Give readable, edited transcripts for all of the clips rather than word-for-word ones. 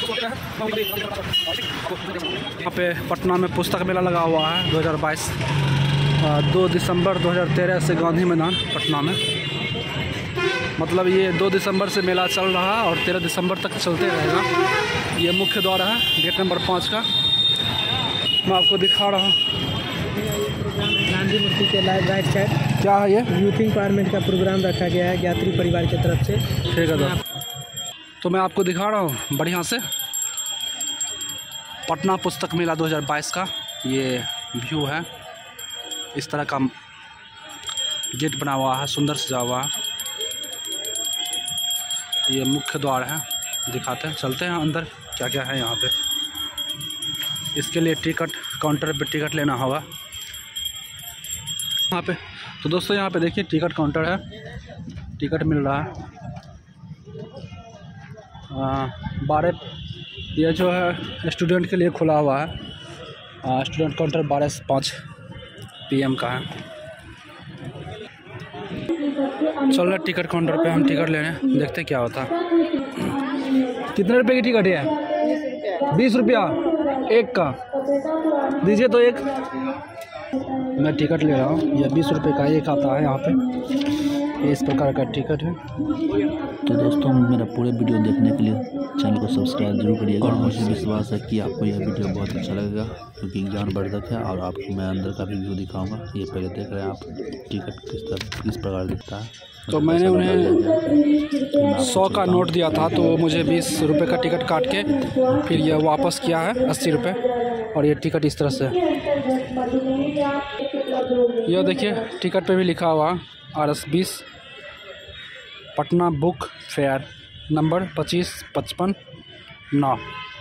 यहाँ पे पटना में पुस्तक मेला लगा हुआ है 2022, 2 दिसंबर 2013 से गांधी मैदान पटना में। मतलब ये 2 दिसंबर से मेला चल रहा है और 13 दिसंबर तक चलते रहेगा। ये मुख्य द्वार है गेट नंबर 5 का, मैं आपको दिखा रहा हूँ। गांधी मूर्ति के राइट साइड क्या है ये? यूथ एम्पावरमेंट का प्रोग्राम रखा गया है यात्री परिवार की तरफ से। ठीक है तो मैं आपको दिखा रहा हूँ बढ़िया से पटना पुस्तक मेला 2022 का ये व्यू है। इस तरह का गेट बना हुआ है, सुंदर सजा हुआ है। ये मुख्य द्वार है, दिखाते हैं, चलते हैं अंदर क्या क्या है यहाँ पे। इसके लिए टिकट काउंटर पे टिकट लेना होगा यहाँ पे। तो दोस्तों यहाँ पे देखिए टिकट काउंटर है, टिकट मिल रहा है 12। ये जो है स्टूडेंट के लिए खुला हुआ है, स्टूडेंट काउंटर 12 से 5 PM का है। चल रहा टिकट काउंटर पे हम टिकट ले रहे हैं, देखते क्या होता है। कितने रुपए की टिकट है? 20 रुपया एक का, दीजिए तो एक। मैं टिकट ले रहा हूँ, यह 20 रुपये का एक आता है यहाँ पे। इस प्रकार का टिकट है। तो दोस्तों मेरा पूरे वीडियो देखने के लिए चैनल को सब्सक्राइब जरूर करिएगा और मुझे विश्वास है कि आपको यह वीडियो बहुत अच्छा लगेगा, क्योंकि ज्ञानवर्धक है। और आपको मैं अंदर का भी व्यू दिखाऊंगा। ये पहले देख रहे हैं आप टिकट किस प्रकार दिखता है। तो मैंने उन्हें 100 का नोट दिया था, तो मुझे 20 रुपये का टिकट काट के फिर यह वापस किया है 80 रुपये। और ये टिकट इस तरह से, यह देखिए टिकट पे भी लिखा हुआ RS 20 Patna book fair number 2555 9।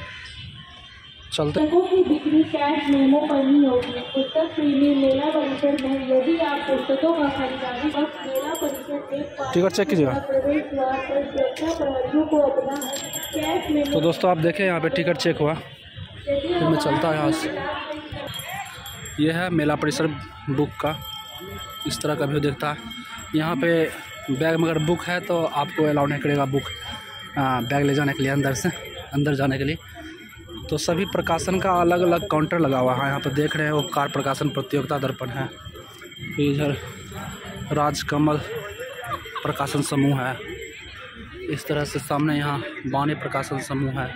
चलते बिक्री कैश मेमो पर ही होगी। पुस्तक प्रेमी मेला परिसर में यदि आप पुस्तकों का खरीदारी बस मेला परिसर के टिकट चेक कीजिएगा। प्रवेश द्वार पर सुरक्षा प्रहरियों को अपना कैश मेमो। तो दोस्तों आप देखें यहाँ पे टिकट चेक हुआ, फिर मैं चलता है यहाँ से। यह है मेला परिसर बुक का, इस तरह का व्यू देखता है। यहाँ पे बैग में अगर बुक है तो आपको अलाउ नहीं करेगा बुक बैग ले जाने के लिए, अंदर जाने के लिए। तो सभी प्रकाशन का अलग अलग काउंटर लगा हुआ है। यहाँ पे देख रहे हैं उपकार प्रकाशन प्रतियोगिता दर्पण है, इधर राजकमल प्रकाशन समूह है। इस तरह से सामने यहाँ वाणी प्रकाशन समूह है।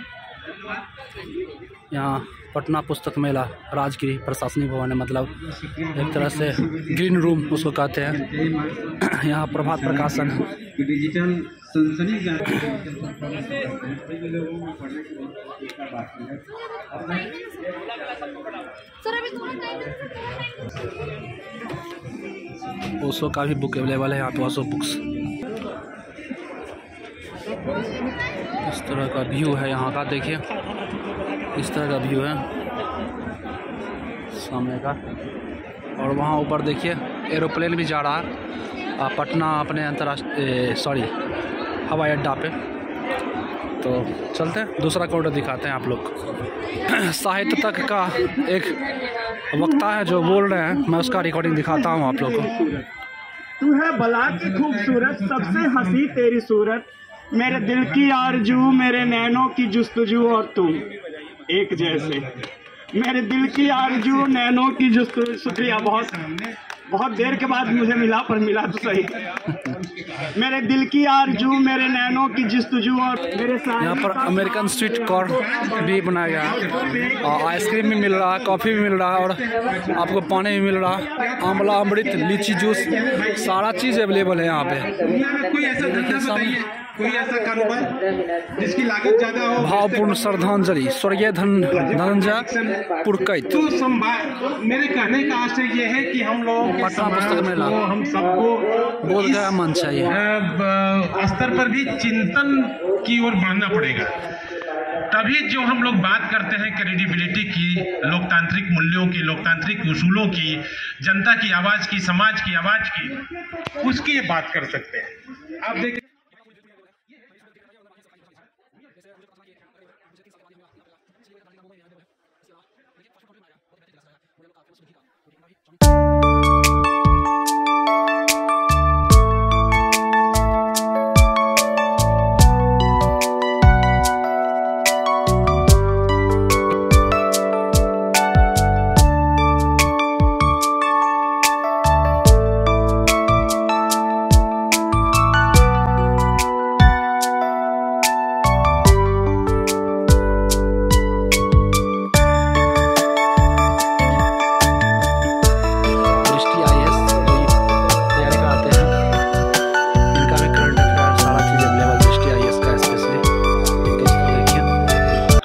यहाँ पटना पुस्तक मेला राजगिरी प्रशासनिक भवन है, मतलब एक तरह से ग्रीन रूम उसको कहते हैं। यहाँ प्रभात प्रकाशन है। डिजिटल ओशो का भी बुक अवेलेबल है यहाँ पे, ओशो बुक्स। इस तरह का व्यू है यहाँ का, देखिए इस तरह का व्यू है सामने का। और वहाँ ऊपर देखिए एरोप्लेन भी जा रहा है पटना अपने अंतर्राष्ट्रीय हवाई अड्डा पे। तो चलते हैं दूसरा काउंटर दिखाते हैं आप लोग। साहित्य तक का एक वक्ता है जो बोल रहे हैं, मैं उसका रिकॉर्डिंग दिखाता हूँ आप लोग को। तू है भला की खूबसूरत, सबसे हंसी तेरी सूरत, मेरे दिल की आरजू, मेरे नैनों की जुस्तजू और तुम एक जैसे। मेरे दिल की आरजू, नैनों की जुस्तजू। शुक्रिया, बहुत देर के बाद मुझे मिला, पर मिला तो सही। मेरे दिल की आरजू, मेरे नैनों की जुस्तजू और मेरे साथ। यहाँ पर अमेरिकन स्वीट कॉर्न भी बनाया गया है, और आइसक्रीम भी मिल रहा है, कॉफ़ी भी मिल रहा है, और आपको पानी भी मिल रहा है, आंवला अमृत, लीची जूस, सारा चीज़ अवेलेबल है यहाँ पे। कोई ऐसा कारोबार जिसकी लागत ज्यादा हो। भावपूर्ण श्रद्धांजलि स्वर्गीय धनंजय पुरकैत। तो मेरे कहने का आशय ये है कि हम लोग पटना पुस्तक मेला, हम सबको बोध गया मंच चाहिए, स्तर पर भी चिंतन की ओर बढ़ना पड़ेगा। तभी जो हम लोग बात करते हैं क्रेडिबिलिटी की, लोकतांत्रिक मूल्यों की, लोकतांत्रिक उसूलों की, जनता की आवाज की, समाज की आवाज की, उसकी बात कर सकते हैं। आप देखिए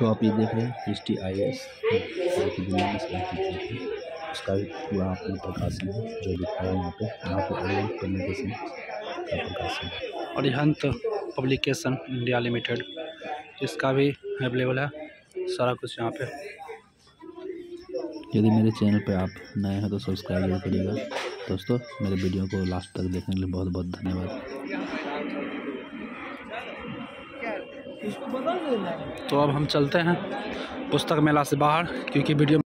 दोस्तों आप ये देख रहे हैं HTIS की दुनिया में उसका भी पूरा आपको प्रकाशन है जो लिखा है यहाँ पे ओरिएंट पब्लिकेशन का प्रकाशन है। अरिहंत पब्लिकेशन इंडिया लिमिटेड, इसका भी अवेलेबल है सारा कुछ यहाँ पे। यदि मेरे चैनल पे आप नए हैं तो सब्सक्राइब जरूर करिएगा। दोस्तों मेरे वीडियो को लास्ट तक देखने के लिए बहुत बहुत धन्यवाद। तो अब हम चलते हैं पुस्तक मेला से बाहर, क्योंकि वीडियो